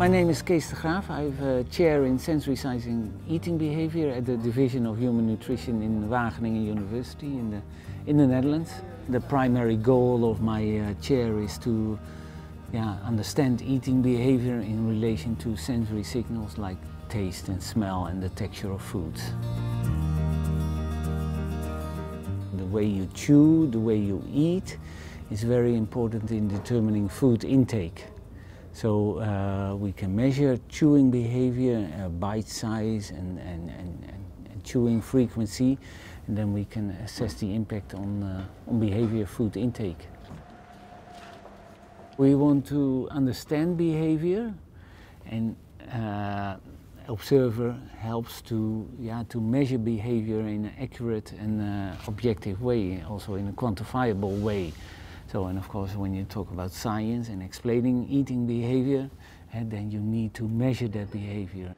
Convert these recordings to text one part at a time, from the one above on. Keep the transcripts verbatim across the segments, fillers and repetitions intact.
My name is Kees de Graaf. I'm a chair in sensory science and eating behavior at the Division of Human Nutrition in Wageningen University in the, in the Netherlands. The primary goal of my uh, chair is to yeah, understand eating behavior in relation to sensory signals like taste and smell and the texture of foods. The way you chew, the way you eat is very important in determining food intake. So uh, we can measure chewing behavior, uh, bite size and, and, and, and chewing frequency, and then we can assess the impact on, uh, on behavior food intake. We want to understand behavior, and uh, observer helps to, yeah, to measure behavior in an accurate and uh, objective way, also in a quantifiable way. So, and of course, when you talk about science and explaining eating behavior, and then you need to measure that behavior.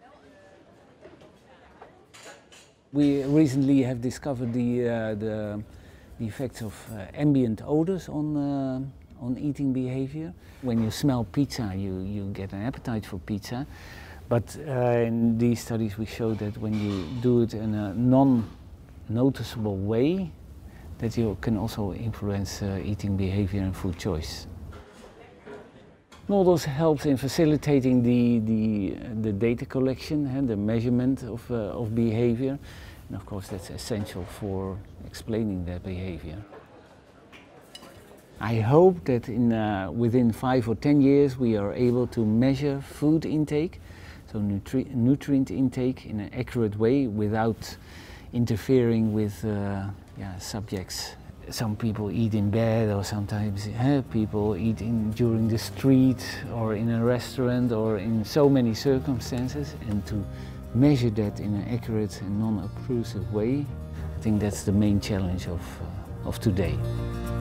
We recently have discovered the, uh, the, the effects of uh, ambient odors on, uh, on eating behavior. When you smell pizza, you, you get an appetite for pizza. But uh, in these studies we show that when you do it in a non-noticeable way, that you can also influence uh, eating behavior and food choice. Noldus helps in facilitating the, the, the data collection and the measurement of, uh, of behavior. And of course that's essential for explaining that behavior. I hope that in, uh, within five or ten years we are able to measure food intake, so nutri nutrient intake in an accurate way without interfering with uh, yeah, subjects. Some people eat in bed, or sometimes eh, people eat in, during the street or in a restaurant or in so many circumstances, and to measure that in an accurate and non-obtrusive way, I think that's the main challenge of, uh, of today.